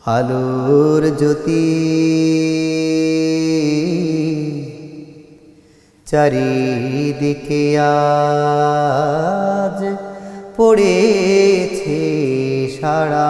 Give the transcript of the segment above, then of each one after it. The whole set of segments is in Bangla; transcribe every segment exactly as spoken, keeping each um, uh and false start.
আলোর জ্যোতি চারিদিকে আজ পড়েছে সাড়া।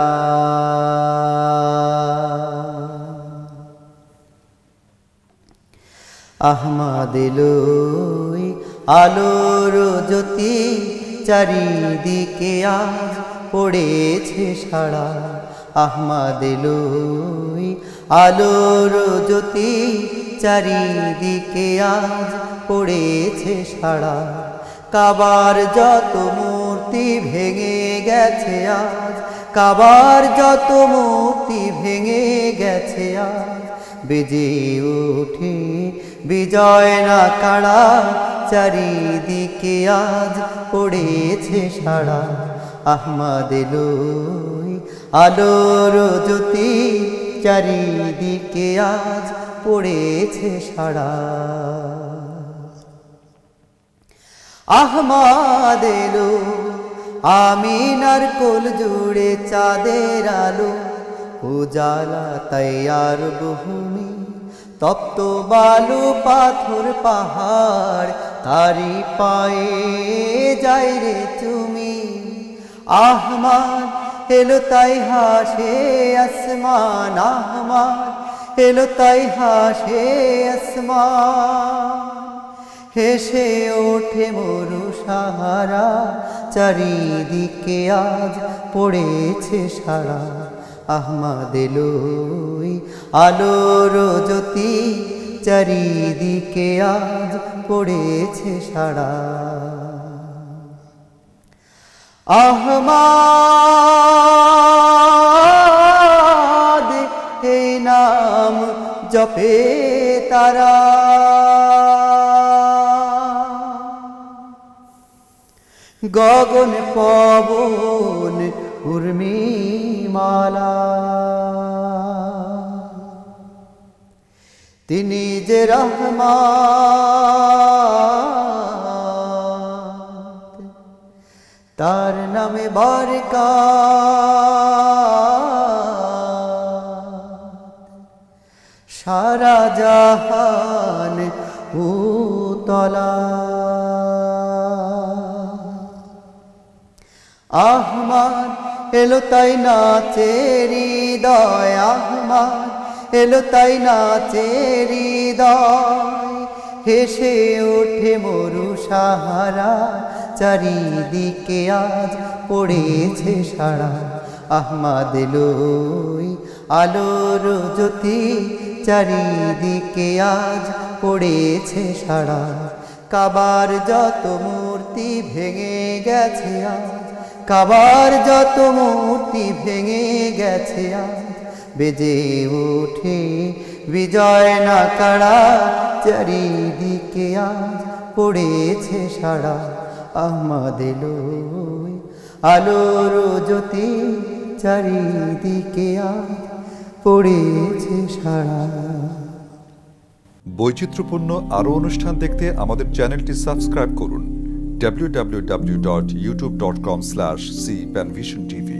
আহমদ এলোই আলোর জ্যোতি চারিদিকে আজ পড়েছে সাড়া। আহমদ এলোই আলোর জ্যোতি চারিদিকে আজ পড়েছে সাড়া। কাবার যত মূর্তি ভেঙে গেছে আজ, কাবার যত মূর্তি ভেঙে গেছে আজ, বেজে ওঠে বিজয় নাকাড়া। চারিদিকে আজ পড়েছে সাড়া। আহমদ এলোই আলোর জ্যোতি চারিদিকে আজ পড়েছে সাড়া। আহমদ এলো আমিনার কোল জুড়ে চাঁদের আলো, উজালা তৈয়ার ভূমি তপ্ত বালু পাথর পাহাড়, তারি পায়ে যাই রে তুমি। আহমদ এলো তাই হাসে আসমান, আহমদ এলো তাই হাসে আসমান। হেসে ওঠে মরু সাহারা, চারিদিকে আজ পড়েছে সাড়া। আহমদ এলোই আলোর জ্যোতি চারিদিকে আজ পড়েছে সাড়া। আহমদ এই নাম জপে তারা, গগন পবন উর্মি মালা। তিনি যে রহমত, তার নামে বরকত, সারা জাহান উতলা। আহমদ এলো তাই নাচে হৃদয়, আহমদ এলো তাই নাচে হৃদয়। হেসে ওঠে মরু সাহারা, চারিদিকে আজ পড়েছে সাড়া। আহমদ এলোই আলোর জ্যোতি চারিদিকে আজ পড়েছে সাড়া। কাবার যত মূর্তি ভেঙে গেছে আজ, কাবার যত মূর্তি ভেঙে গেছে আজ, বেজে ওঠে বিজয় নাকাড়া। চারিদিকে আজ পড়েছে সাড়া। আহমদ এলোই আলোর জ্যোতি চারিদিকে আজ পড়েছে সাড়া। বৈচিত্র্যপূর্ণ আরও অনুষ্ঠান দেখতে আমাদের চ্যানেলটি সাবস্ক্রাইব করুন W W W dot YouTube dot com slash C Panvision TV.